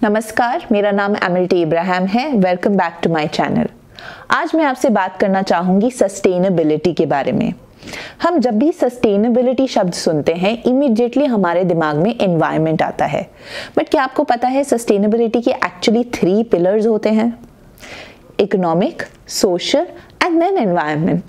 नमस्कार, मेरा नाम एमिलिटी इब्राहिम है। Welcome back to my channel. आज मैं आपसे बात करना चाहूँगी सस्टेनेबिलिटी के बारे में। हम जब भी सस्टेनेबिलिटी शब्द सुनते हैं इमीडिएटली हमारे दिमाग में एनवायरनमेंट आता है, बट क्या आपको पता है सस्टेनेबिलिटी के एक्चुअली 3 पिलर्स होते हैं? Economic, social and then environment.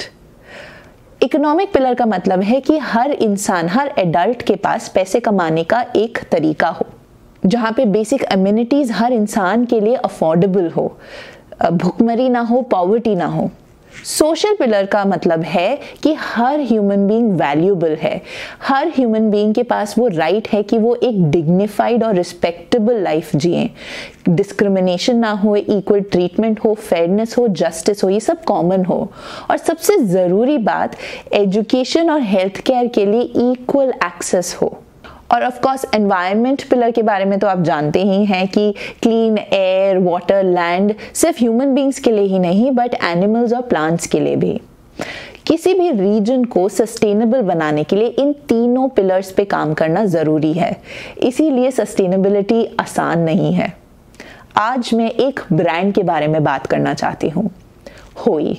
Economic pillar का मतलब है कि हर इंसान, हर एडल्ट के पास पैसे कमाने का एक तरीका हो जहाँ पे बेसिक अम्यूनिटीज हर इंसान के लिए अफोर्डेबल हो, भुखमरी ना हो, पॉवर्टी ना हो। सोशल पिलर का मतलब है कि हर ह्यूमन बीइंग वैल्यूएबल है, हर ह्यूमन बीइंग के पास वो राइट है कि वो एक डिग्निफाइड और रिस्पेक्टेबल लाइफ जिए, डिस्क्रिमिनेशन ना हो, इक्वल ट्रीटमेंट हो, फेयरनेस हो, जस्टिस हो, ये सब कॉमन हो। और सबसे ज़रूरी बात, एजुकेशन और हेल्थ केयर के लिए इक्वल एक्सेस हो। और ऑफ कोर्स एनवायरनमेंट पिलर के बारे में तो आप जानते ही हैं कि क्लीन एयर, वाटर, लैंड सिर्फ ह्यूमन बीइंग्स के लिए ही नहीं बट एनिमल्स और प्लांट्स के लिए भी। किसी भी रीजन को सस्टेनेबल बनाने के लिए इन तीनों पिलर्स पे काम करना ज़रूरी है, इसीलिए सस्टेनेबिलिटी आसान नहीं है। आज मैं एक ब्रांड के बारे में बात करना चाहती हूँ, होई।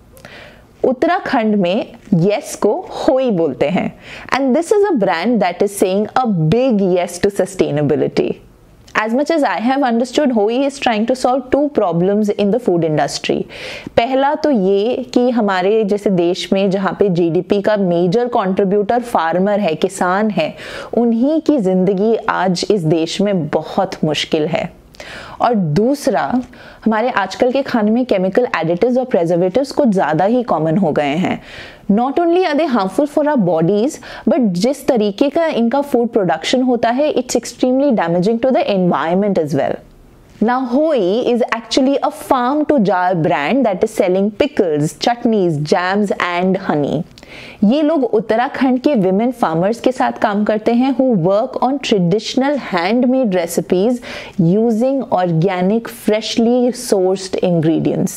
उत्तराखंड में येस को होई बोलते हैं and this is a brand that is saying a big yes to sustainability. As much as I have understood, होई is trying to solve 2 problems in the food industry. पहला तो ये कि हमारे जैसे देश में जहाँ पे जीडीपी का मेजर कंट्रीब्यूटर फार्मर है, किसान है, उन्हीं की जिंदगी आज इस देश में बहुत मुश्किल है। और दूसरा, हमारे आजकल के खाने में केमिकल एडिटिव्स और प्रिजर्वेटिव्स कुछ ज़्यादा ही कॉमन हो गए हैं। Not only are they harmful for our bodies but जिस तरीके का इनका फूड प्रोडक्शन होता है it's extremely damaging to the environment as well. Now Hoi is actually a farm to jar brand that is selling pickles, chutneys, jams and honey. ये लोग उत्तराखंड के women farmers के साथ काम करते हैं who work on traditional handmade recipes using organic, freshly sourced ingredients.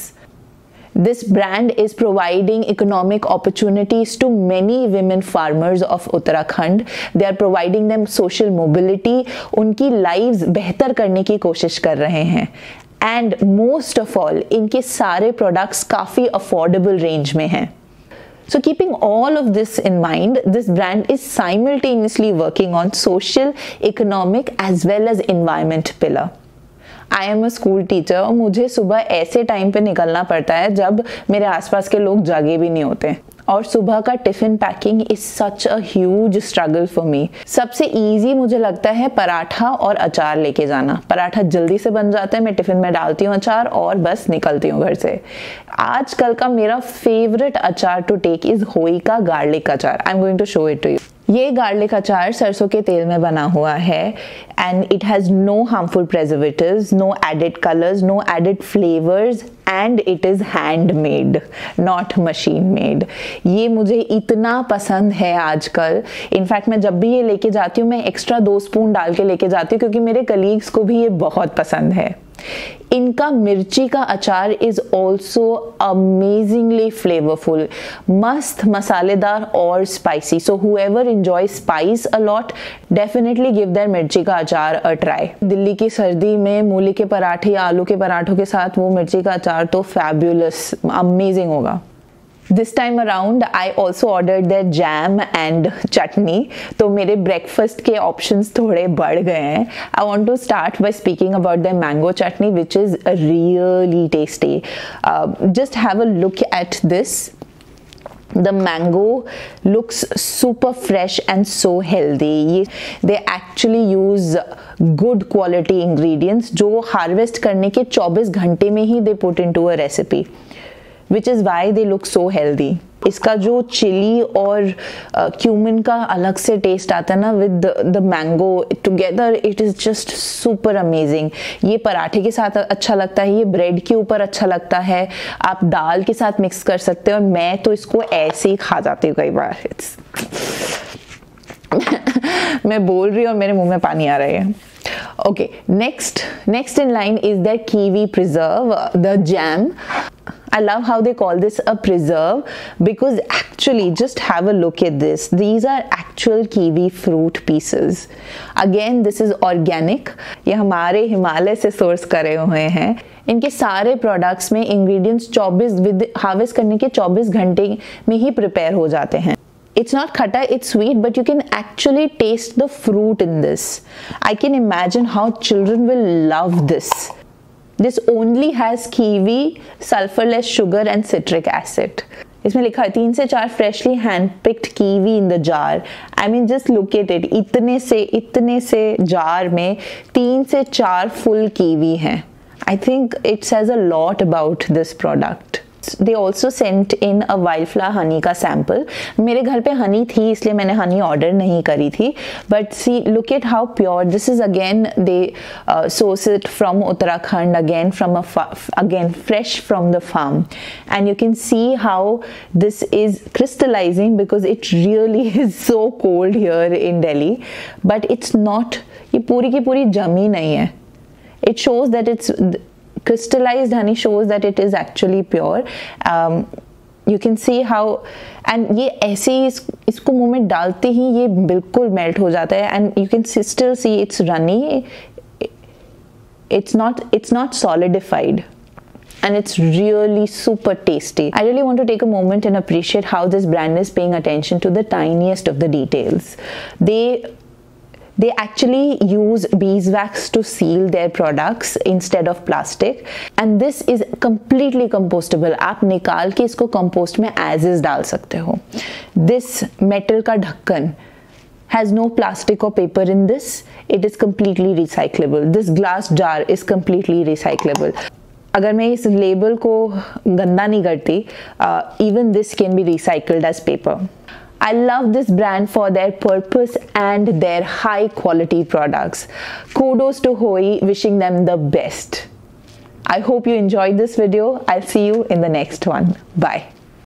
This brand is providing economic opportunities to many women farmers of Uttarakhand. They are providing them social mobility. उनकी lives बेहतर करने की कोशिश कर रहे हैं। And most of all, इनके सारे products काफ़ी affordable range में हैं। So keeping all of this in mind, this brand is simultaneously working on social, economic as well as environment pillar. I am a school teacher और मुझे सुबह ऐसे time पे निकलना पड़ता है जब मेरे आसपास के लोग जागे भी नहीं होते, और सुबह का tiffin packing is such a huge struggle for me. सबसे इजी मुझे लगता है पराठा और अचार लेके जाना। पराठा जल्दी से बन जाता है, मैं टिफिन में डालती हूँ अचार और बस निकलती हूँ घर से। आजकल का मेरा फेवरेट अचार टू टेक इज होई का गार्लिक अचार। I am going to show it to you. ये गार्लिक अचार सरसों के तेल में बना हुआ है and it has no harmful preservatives, no added colours, no added flavours and it is handmade, not machine made. ये मुझे इतना पसंद है आजकल। इनफैक्ट मैं जब भी ये लेके जाती हूँ मैं एक्स्ट्रा 2 स्पून डाल के लेके जाती हूँ क्योंकि मेरे कलीग्स को भी ये बहुत पसंद है। इनका मिर्ची का अचार इज ऑल्सो अमेजिंगली फ्लेवरफुल, मस्त मसालेदार और spicy. So whoever enjoy spice a lot definitely give their मिर्ची का अचार अ ट्राई। दिल्ली की सर्दी में मूली के पराठे या आलू के पराठों के साथ वो मिर्ची का अचार तो फैब्यूलस, अमेजिंग होगा। This time around I also ordered their jam and chutney, तो मेरे breakfast के options थोड़े बढ़ गए हैं। I want to start by speaking about their mango chutney which is really tasty. Just have a look at this. The mango looks super fresh and so healthy. They actually use good quality ingredients जो harvest करने के 24 घंटे में ही they put into a recipe. Which is why they look so healthy. इसका जो chilli और cumin का अलग से टेस्ट आता है ना with the mango together, it is just super amazing. ये पराठे के साथ अच्छा लगता है, ये ब्रेड के ऊपर अच्छा लगता है, आप दाल के साथ मिक्स कर सकते हो और मैं तो इसको ऐसे ही खा जाती हूँ कई बार। मैं बोल रही हूँ और मेरे मुंह में पानी आ रहा है। Okay, next in line is their kiwi preserve, the jam. I love how they call this a preserve, because actually just have a look at this. These are actual kiwi fruit pieces. Again, this is organic. ये हमारे हिमालय से source करे हुए हैं. इनके सारे products में ingredients 24 with harvest करने के 24 घंटे में ही प्रिपेयर हो जाते हैं. It's not khata, it's sweet, but you can actually taste the fruit in this. I can imagine how children will love this. This only has kiwi, sulfurless sugar and citric acid. इसमें लिखा है 3 से 4 freshly hand-picked kiwi in the jar. I mean, just look at it. इतने से jar में 3 से 4 full kiwi हैं. I think it says a lot about this product. They also sent in a wildflower honey का sample. मेरे घर पे honey थी, इसलिए मैंने honey order नहीं करी थी. But see, look at how pure. This is again, they source it from Uttarakhand, again fresh from the farm. And you can see how this is crystallizing, because it really is so cold here in Delhi. But it's not, ये पूरी की पूरी जमी नहीं है. It shows that it's crystallized honey, shows that it is actually pure. You can see how, and ये ऐसे ही इसको मुंह में डालते ही ये बिल्कुल मेल्ट हो जाता है. And you can still see it's runny. It's not solidified. And it's really super tasty. I really want to take a moment and appreciate how this brand is paying attention to the tiniest of the details. They actually use beeswax to seal their products instead of plastic, and this is completely compostable. आप निकाल के इसको compost में as is डाल सकते हो. This metal का ढक्कन has no plastic or paper in this. It is completely recyclable. This glass jar is completely recyclable. अगर मैं इस लेबल को गंदा नहीं करती, even this can be recycled as paper. I love this brand for their purpose and their high quality products. Kudos to Hoi, wishing them the best. I hope you enjoyed this video. I'll see you in the next one. Bye.